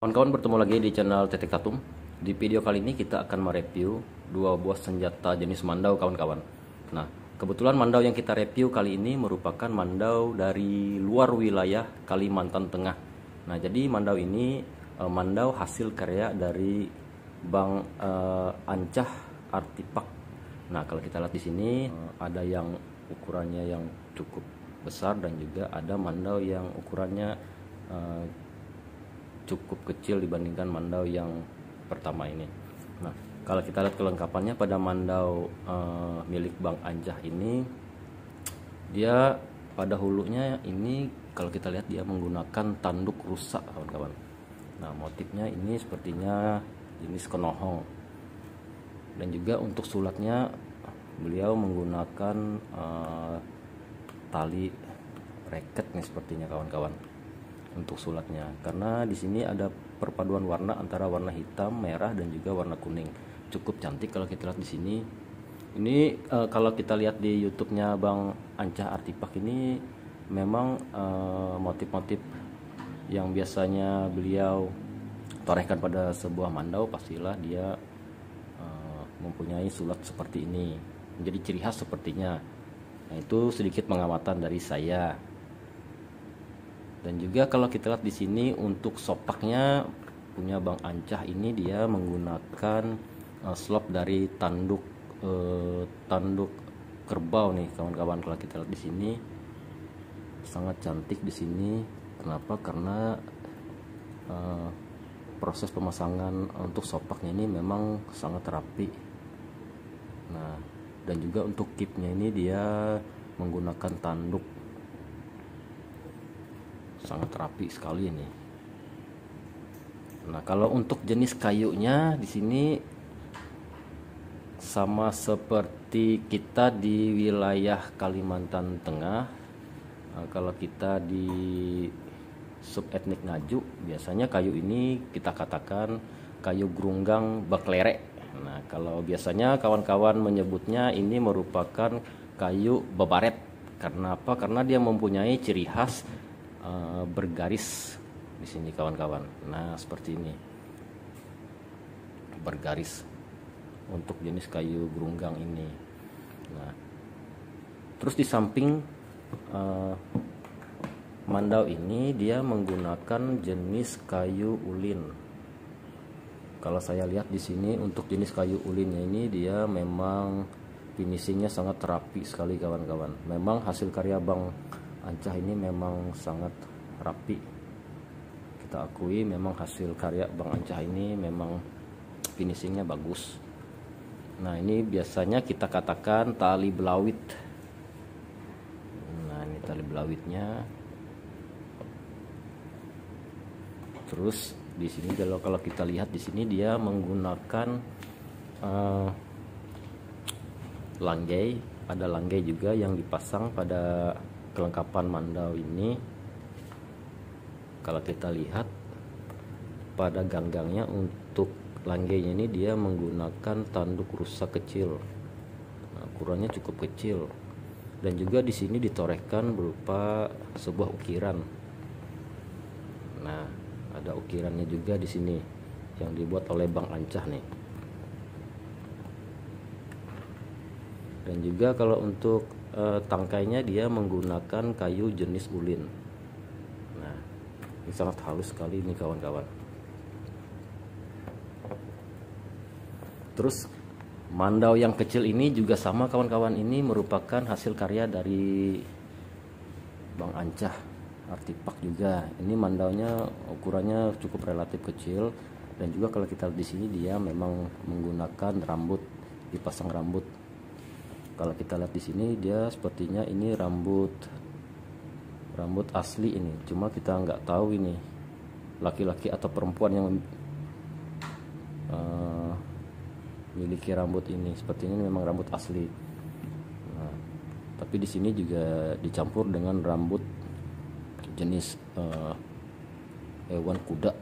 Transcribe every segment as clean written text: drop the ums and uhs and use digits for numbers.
Kawan-kawan, bertemu lagi di channel Tetek Tatum. Di video kali ini kita akan mereview dua buah senjata jenis mandau, kawan-kawan. Nah, kebetulan mandau yang kita review kali ini merupakan mandau dari luar wilayah Kalimantan Tengah. Nah, jadi mandau ini mandau hasil karya dari Bang Ancah Artipak. Nah, kalau kita lihat di sini ada yang ukurannya yang cukup besar dan juga ada mandau yang ukurannya cukup kecil dibandingkan mandau yang pertama ini. Nah, kalau kita lihat kelengkapannya pada mandau milik Bang Ancah ini, dia pada hulunya ini kalau kita lihat dia menggunakan tanduk rusak, kawan-kawan. Nah, motifnya ini sepertinya jenis kenohong. Dan juga untuk sulatnya beliau menggunakan tali reket nih sepertinya, kawan-kawan, untuk sulatnya, karena di sini ada perpaduan warna antara warna hitam, merah dan juga warna kuning. Cukup cantik kalau kita lihat di sini. Ini kalau kita lihat di YouTube-nya Bang Ancah Artipak ini memang motif-motif yang biasanya beliau torehkan pada sebuah mandau pastilah dia mempunyai sulat seperti ini, menjadi ciri khas sepertinya. Nah, itu sedikit pengamatan dari saya. Dan juga kalau kita lihat di sini untuk sopaknya punya Bang Ancah ini dia menggunakan slop dari tanduk kerbau nih, kawan-kawan. Kalau kita lihat di sini sangat cantik di sini. Kenapa? Karena proses pemasangan untuk sopaknya ini memang sangat rapi. Nah, dan juga untuk kipnya ini dia menggunakan tanduk, sangat rapi sekali ini. Nah, kalau untuk jenis kayunya di sini sama seperti kita di wilayah Kalimantan Tengah. Nah, kalau kita di subetnik Ngaju, biasanya kayu ini kita katakan kayu gerunggang baklere. Nah, kalau biasanya kawan-kawan menyebutnya ini merupakan kayu babaret. Karena apa? Karena dia mempunyai ciri khas bergaris di sini, kawan-kawan. Nah, seperti ini, bergaris untuk jenis kayu gerunggang ini. Nah, terus di samping mandau ini dia menggunakan jenis kayu ulin. Kalau saya lihat di sini untuk jenis kayu ulinnya ini dia memang finishingnya sangat rapi sekali, kawan-kawan. Memang hasil karya Bang Ancah ini memang sangat rapi. Kita akui memang hasil karya Bang Ancah ini memang finishingnya bagus. Nah, ini biasanya kita katakan tali belawit. Nah, ini tali belawitnya. Terus di sini kalau kita lihat di sini dia menggunakan langgei. Ada langgei juga yang dipasang pada kelengkapan mandau ini. Kalau kita lihat pada ganggangnya untuk langgeinya ini dia menggunakan tanduk rusak kecil. Nah, ukurannya cukup kecil. Dan juga di sini ditorehkan berupa sebuah ukiran. Nah, ada ukirannya juga di sini yang dibuat oleh Bang Ancah nih. Dan juga kalau untuk tangkainya dia menggunakan kayu jenis ulin. Nah, ini sangat halus sekali ini, kawan-kawan. Terus mandau yang kecil ini juga sama, kawan-kawan. Ini merupakan hasil karya dari Bang Ancah Artipak juga. Ini mandaunya ukurannya cukup relatif kecil. Dan juga kalau kita lihat di sini dia memang menggunakan rambut, dipasang rambut. Kalau kita lihat di sini dia sepertinya ini rambut asli ini. Cuma kita nggak tahu ini laki-laki atau perempuan yang memiliki rambut ini. Sepertinya ini memang rambut asli. Nah, tapi di sini juga dicampur dengan rambut jenis hewan kuda.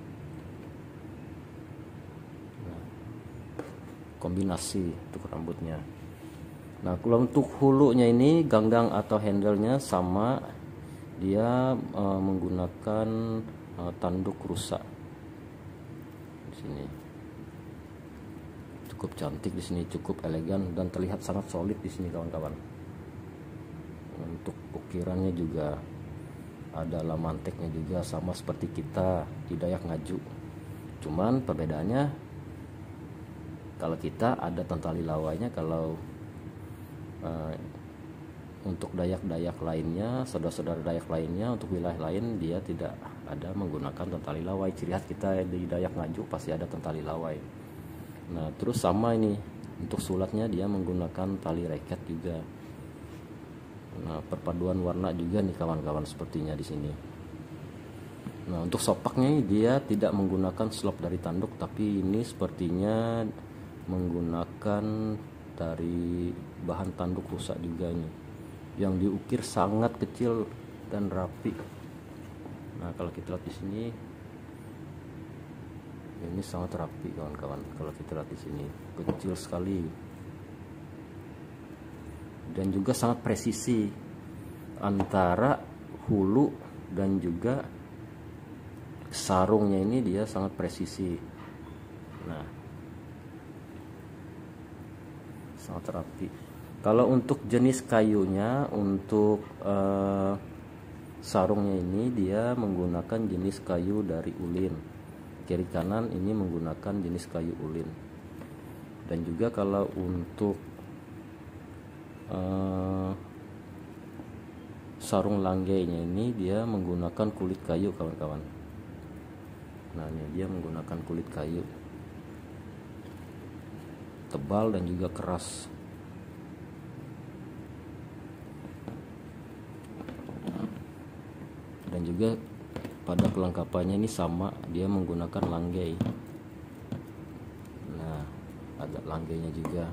Nah, kombinasi untuk rambutnya. Nah, kalau untuk hulunya ini ganggang atau handle-nya sama, dia menggunakan tanduk rusak. Sini cukup cantik, di sini cukup elegan dan terlihat sangat solid di sini kawan-kawan. Untuk ukirannya juga ada lamanteknya juga sama seperti kita di Dayak Ngaju. Cuman perbedaannya kalau kita ada tentali lawainya, kalau untuk Dayak-Dayak lainnya, saudara-saudara Dayak lainnya, untuk wilayah lain dia tidak ada menggunakan tentali lawai. Ciri khas kita di Dayak Ngaju pasti ada tentali lawai. Nah terus sama ini untuk sulatnya dia menggunakan tali reket juga. Nah perpaduan warna juga nih kawan-kawan sepertinya di sini. Nah untuk sopaknya dia tidak menggunakan slop dari tanduk, tapi ini sepertinya menggunakan dari bahan tanduk rusak juga ini, yang diukir sangat kecil dan rapi. Nah kalau kita lihat di sini ini sangat rapi kawan-kawan. Kalau kita lihat di sini kecil sekali dan juga sangat presisi antara hulu dan juga sarungnya, ini dia sangat presisi. Nah sangat rapi. Kalau untuk jenis kayunya, untuk sarungnya ini dia menggunakan jenis kayu dari ulin. Kiri kanan ini menggunakan jenis kayu ulin. Dan juga kalau untuk sarung langgeinya ini dia menggunakan kulit kayu kawan-kawan. Nah ini dia menggunakan kulit kayu tebal dan juga keras. Dan juga pada kelengkapannya ini sama, dia menggunakan langgei. Nah ada langgeinya juga.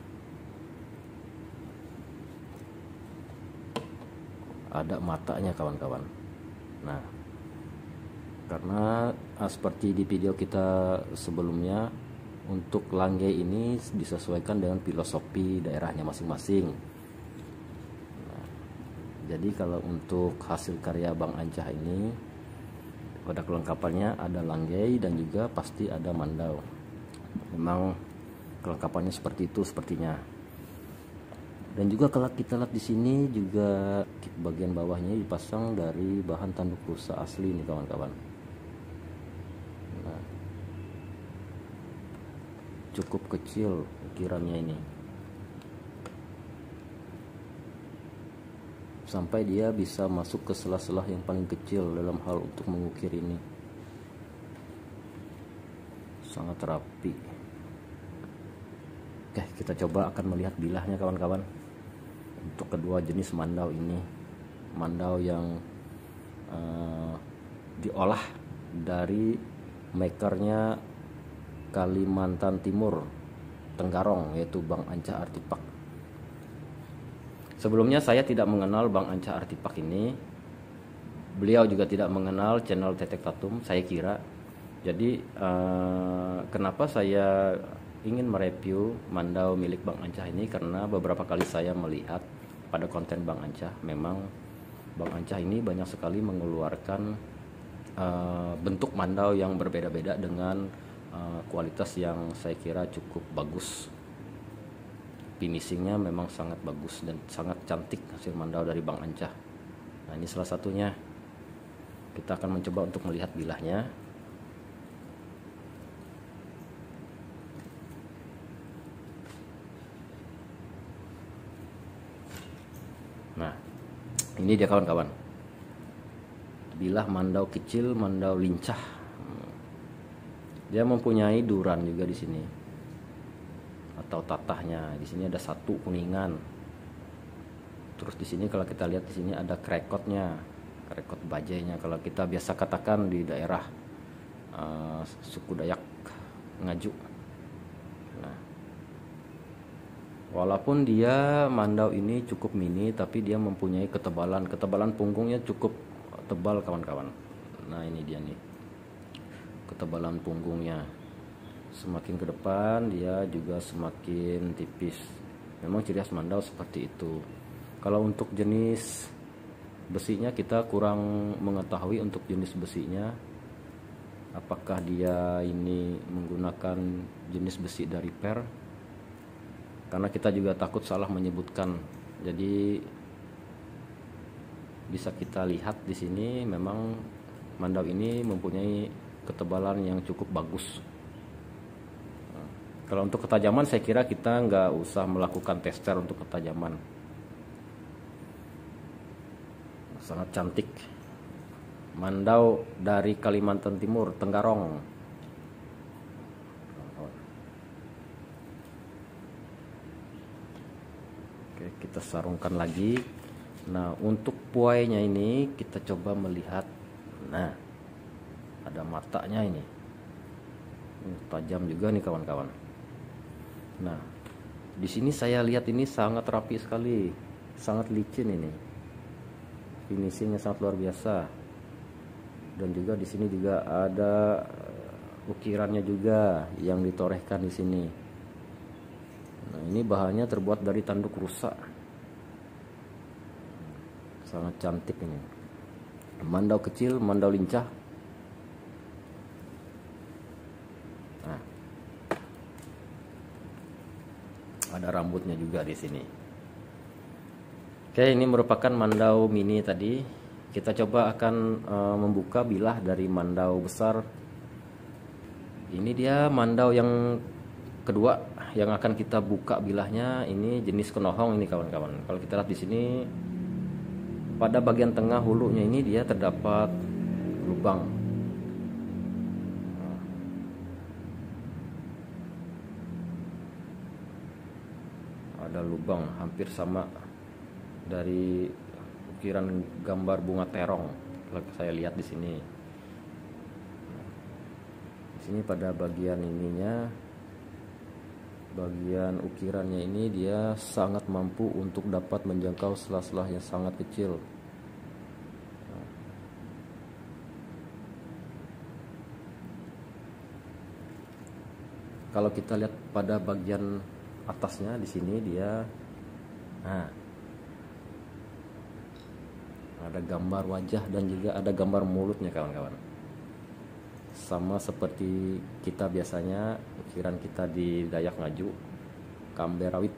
Ada matanya kawan-kawan. Nah karena seperti di video kita sebelumnya, untuk langgei ini disesuaikan dengan filosofi daerahnya masing-masing. Nah, jadi kalau untuk hasil karya Bang Ancah ini pada kelengkapannya ada langgei dan juga pasti ada mandau. Memang kelengkapannya seperti itu sepertinya. Dan juga kalau kita lihat di sini juga bagian bawahnya dipasang dari bahan tanduk rusa asli nih kawan-kawan. Nah, cukup kecil ukirannya ini, sampai dia bisa masuk ke sela-sela yang paling kecil dalam hal untuk mengukir ini. Sangat rapi. Oke, kita coba akan melihat bilahnya kawan-kawan. Untuk kedua jenis mandau ini, mandau yang diolah dari makernya Kalimantan Timur Tenggarong, yaitu Bang Ancah Artipak. Sebelumnya saya tidak mengenal Bang Ancah Artipak ini, beliau juga tidak mengenal channel Tetek Tatum saya kira. Jadi kenapa saya ingin mereview mandau milik Bang Ancah ini, karena beberapa kali saya melihat pada konten Bang Ancah, memang Bang Ancah ini banyak sekali mengeluarkan bentuk mandau yang berbeda-beda dengan kualitas yang saya kira cukup bagus. Finishingnya memang sangat bagus dan sangat cantik hasil mandau dari Bang Ancah. Nah ini salah satunya. Kita akan mencoba untuk melihat bilahnya. Nah ini dia kawan-kawan, bilah mandau kecil, mandau lincah. Dia mempunyai duran juga di sini atau tatahnya. Di sini ada satu kuningan. Terus di sini kalau kita lihat di sini ada krekotnya, krekot bajainya. Kalau kita biasa katakan di daerah suku Dayak Ngaju. Nah, walaupun dia mandau ini cukup mini, tapi dia mempunyai ketebalan punggungnya cukup tebal kawan-kawan. Nah ini dia nih ketebalan punggungnya. Semakin ke depan dia juga semakin tipis. Memang ciri khas mandau seperti itu. Kalau untuk jenis besinya kita kurang mengetahui untuk jenis besinya. apakah dia ini menggunakan jenis besi dari per, karena kita juga takut salah menyebutkan. Jadi bisa kita lihat di sini memang mandau ini mempunyai ketebalan yang cukup bagus. Kalau untuk ketajaman saya kira kita nggak usah melakukan tester untuk ketajaman. Sangat cantik. Mandau dari Kalimantan Timur, Tenggarong. Oke, kita sarungkan lagi. Nah, untuk puainya ini kita coba melihat. Nah, ada matanya ini. Tajam juga nih kawan-kawan. Nah, di sini saya lihat ini sangat rapi sekali, sangat licin ini. Finishingnya sangat luar biasa. Dan juga di sini juga ada ukirannya juga yang ditorehkan di sini. Nah, ini bahannya terbuat dari tanduk rusa. Sangat cantik ini. Mandau kecil, mandau lincah. Nah, ada rambutnya juga di sini. Oke, ini merupakan mandau mini tadi. Kita coba akan membuka bilah dari mandau besar. Ini dia mandau yang kedua yang akan kita buka bilahnya. Ini jenis kenohong ini kawan-kawan. Kalau kita lihat di sini pada bagian tengah hulunya ini dia terdapat lubang. Ada lubang hampir sama dari ukiran gambar bunga terong. Kalau saya lihat di sini. Di sini pada bagian ininya, bagian ukirannya ini dia sangat mampu untuk dapat menjangkau sela-sela yang sangat kecil. Kalau kita lihat pada bagian atasnya di sini dia, nah, ada gambar wajah dan juga ada gambar mulutnya kawan-kawan. Sama seperti kita biasanya ukiran kita di Dayak Ngaju, Kamberawit.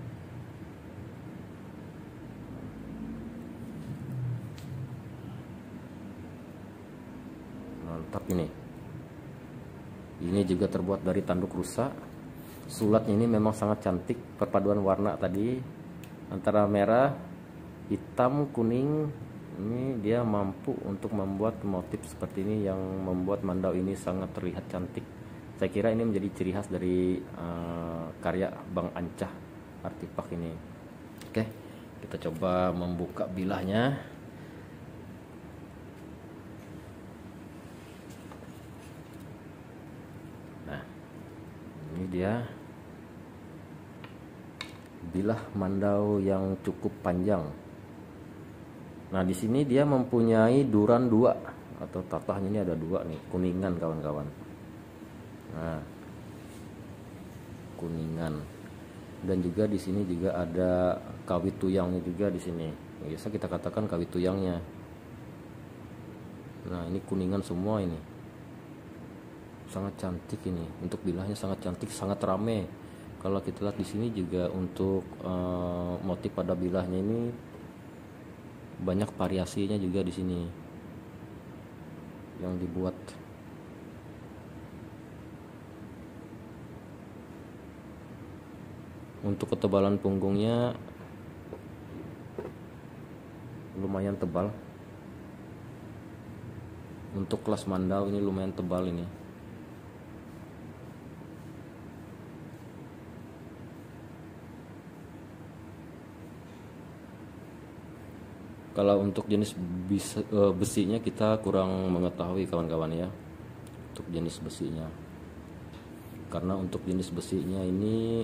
Mantap ini. Ini juga terbuat dari tanduk rusa. Sulatnya ini memang sangat cantik, perpaduan warna tadi antara merah, hitam, kuning. Ini dia mampu untuk membuat motif seperti ini yang membuat mandau ini sangat terlihat cantik. Saya kira ini menjadi ciri khas dari karya Bang Ancah Artipak ini. Oke, kita coba membuka bilahnya. Nah, ini dia bilah mandau yang cukup panjang. Nah, di sini dia mempunyai duran 2 atau tatahnya ini ada 2 nih, kuningan kawan-kawan. Nah, kuningan. Dan juga di sini juga ada kawit tuyangnya juga di sini. Biasa kita katakan kawit tuyangnya. Nah, ini kuningan semua ini. Sangat cantik ini. Untuk bilahnya sangat cantik, sangat rame. Kalau kita lihat di sini juga untuk motif pada bilahnya ini banyak variasinya juga di sini yang dibuat. Untuk ketebalan punggungnya lumayan tebal. Untuk kelas mandau ini lumayan tebal ini. Kalau untuk jenis besinya kita kurang mengetahui kawan-kawan ya, untuk jenis besinya. Karena untuk jenis besinya ini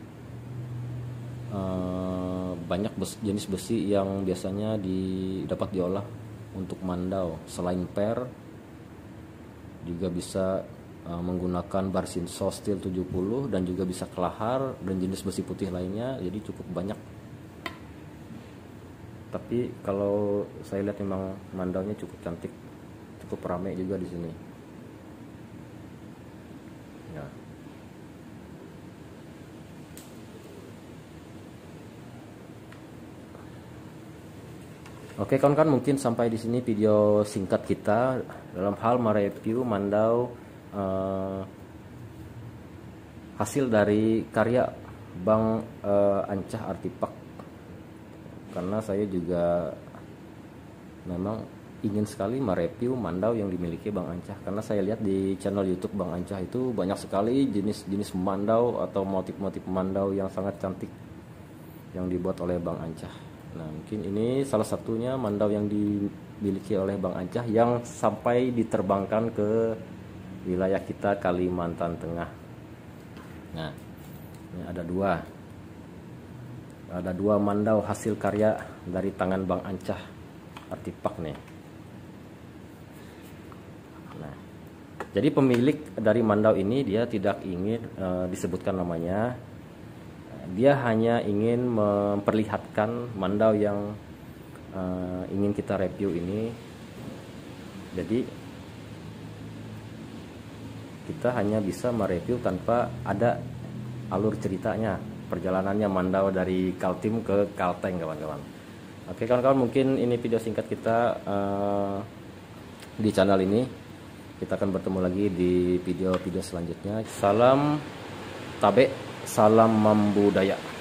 banyak jenis besi yang biasanya dapat diolah untuk mandau. Selain per, juga bisa menggunakan Barsinso Steel 70 dan juga bisa kelahar dan jenis besi putih lainnya. Jadi cukup banyak. Tapi kalau saya lihat memang mandaunya cukup cantik, cukup ramai juga di sini. Oke kawan-kawan, mungkin sampai di sini video singkat kita dalam hal mereview Mandau hasil dari karya Bang Ancah Artipak. Karena saya juga memang ingin sekali mereview Mandau yang dimiliki Bang Ancah, karena saya lihat di channel YouTube Bang Ancah itu banyak sekali jenis-jenis Mandau atau motif-motif Mandau yang sangat cantik yang dibuat oleh Bang Ancah. Nah, mungkin ini salah satunya Mandau yang dimiliki oleh Bang Ancah yang sampai diterbangkan ke wilayah kita Kalimantan Tengah. Nah, ini ada dua Mandau hasil karya dari tangan Bang Ancah Artipak nih. Nah, jadi pemilik dari Mandau ini dia tidak ingin disebutkan namanya. Dia hanya ingin memperlihatkan Mandau yang ingin kita review ini. Jadi kita hanya bisa mereview tanpa ada alur ceritanya, perjalanannya Mandau dari Kaltim ke Kalteng, kawan-kawan. Oke kawan-kawan, mungkin ini video singkat kita di channel ini. Kita akan bertemu lagi di video-video selanjutnya. Salam tabe, salam membudaya.